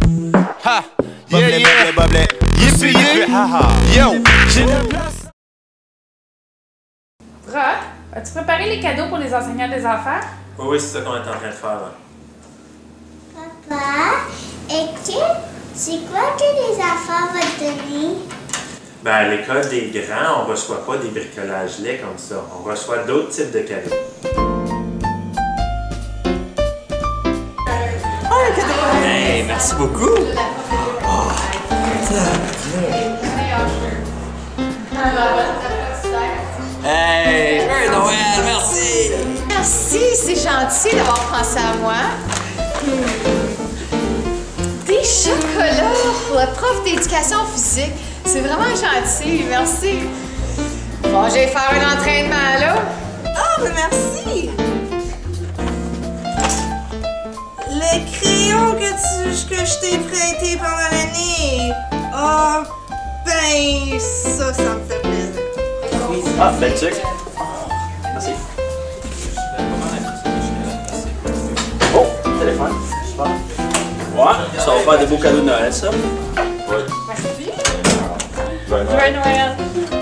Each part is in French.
Ha! Yeah, yeah! Yippee, yippee, haha! Yo! J'ai la place! Rock, as-tu préparé les cadeaux pour les enseignants des enfants? Oui, c'est ça qu'on est en train de faire. Là. Papa, c'est quoi que les enfants vont te donner? Ben, à l'école des grands, on reçoit pas des bricolages laids comme ça. On reçoit d'autres types de cadeaux. Hey, merci beaucoup! Oh, hey, joyeux Noël, merci! Merci, c'est gentil d'avoir pensé à moi. Des chocolats pour le prof d'éducation physique. C'est vraiment gentil, merci. Bon, je vais faire un entraînement, là. Oh, mais merci! Les crayons que je t'ai prêtés pendant l'année. Oh, ben, ça me fait plaisir. Ah, ben check. Merci. Oh, téléphone. Super. Ouais, ça va faire des beaux cadeaux de Noël, ça. Oui. Merci. Joyeux Noël!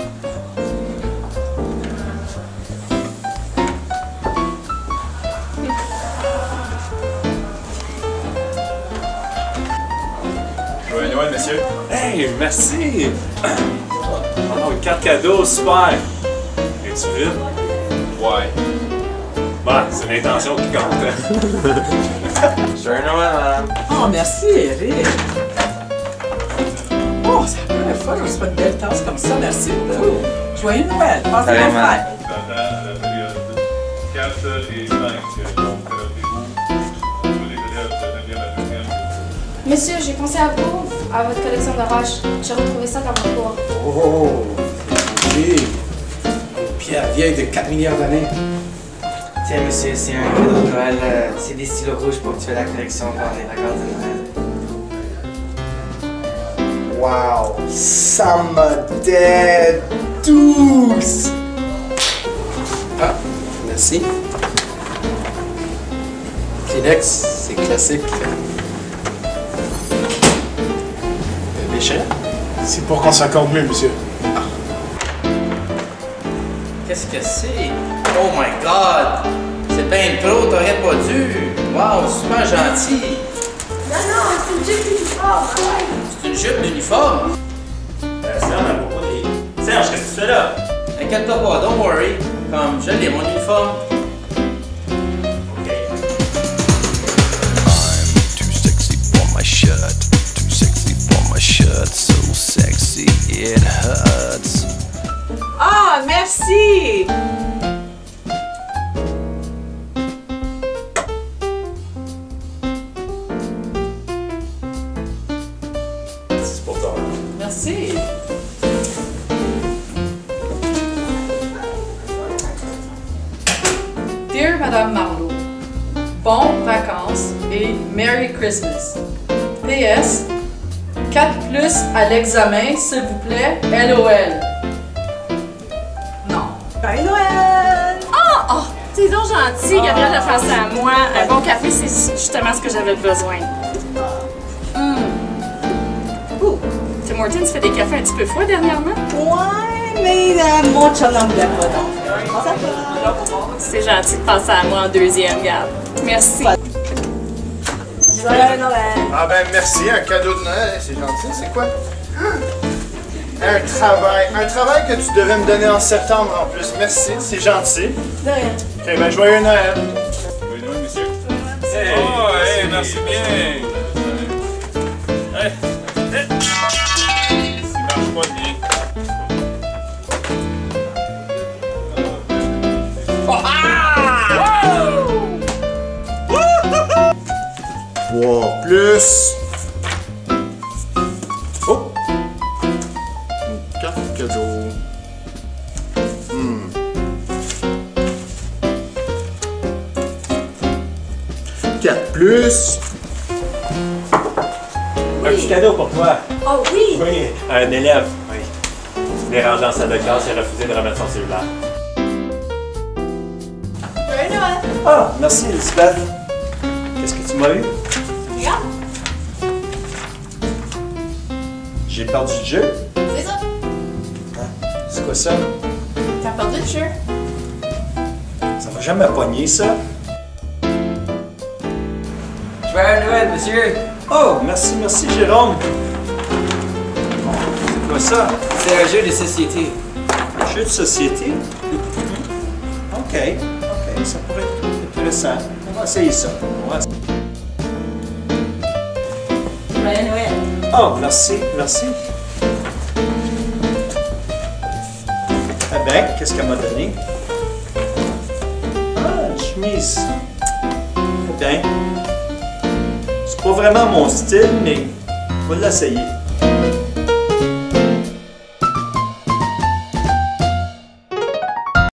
Joyeux Noël, monsieur. Hey, merci! Oh, une carte cadeau, super! Es-tu vide? Ouais. Bon, c'est l'intention qui compte. Joyeux Noël, madame. Oh, merci, Eric. Oh, c'est la première fois que je reçois une belle tasse comme ça. Merci beaucoup. Joyeux Noël. Passez bonne fête. La période 4 et 5, donc vous les élèves de 9e à 2e. Monsieur, j'ai pensé à vous, à votre collection de roches. J'ai retrouvé ça dans mon cours. Oh, j'ai une pierre vieille de 4 milliards d'années. Tiens, monsieur, c'est un cadeau de Noël. C'est des stylos rouges pour que tu fasses la collection pendant les vacances de Noël. Wow, ça me t'aide tous! Ah, merci. Kleenex, c'est classique. Déchets? C'est pour qu'on s'accorde mieux, monsieur. Qu'est-ce que c'est? Oh my god! C'est bien trop, t'aurais pas dû! Wow, super gentil! Non, c'est une jupe d'uniforme. C'est une jupe d'uniforme? Serge, on a beaucoup de... Serge, qu'est-ce que tu fais là? Inquiète-toi pas, don't worry. Comme je l'ai, mon uniforme. OK. I'm too sexy for my shirt. Too sexy for my shirt. So sexy it hurts. Ah, merci! C'est pour toi. Merci. Dear Madame Marlowe, bonnes vacances et Merry Christmas. PS, 4 plus à l'examen, s'il vous plaît, LOL. Non. Bye Noël! Oh, t'es donc gentil, Gabriel, de penser à moi. Un bon café, c'est justement ce que j'avais besoin. Tim Hortons, tu fais des cafés un petit peu froids dernièrement? Ouais, mais mon chum n'en voulait pas, donc. Ça va. C'est gentil de penser à moi en deuxième, Gab. Merci. Joyeux Noël! Ah ben merci, un cadeau de Noël, c'est gentil, c'est quoi? Un travail que tu devais me donner en septembre en plus, merci, c'est gentil. De rien. Ok, ben joyeux Noël. Joyeux Noël, monsieur. Hey, Oh, hey, merci bien. Hey. Ça marche pas bien. Plus. Oh! Une carte cadeau. 4 plus. Un petit cadeau pour toi. Oh oui! Oui, un élève. Oui. Dérangé dans la salle de classe, il a refusé de remettre son cellulaire. Joyeux Noël! Ah, merci Elisabeth. Qu'est-ce que tu m'as eu? Regarde! J'ai perdu le jeu. C'est ça. C'est quoi ça? T'as perdu le jeu. Ça va jamais pogner, ça. Joyeux Noël, monsieur! Oh, merci, merci, Jérôme. C'est quoi ça? C'est un jeu de société. Un jeu de société? OK, ça pourrait être intéressant. On va essayer ça. Joyeux Noël. Oh, merci, merci. Ah ben, qu'est-ce qu'elle m'a donné? Ah, une chemise. Eh bien, c'est pas vraiment mon style, mais on va l'essayer.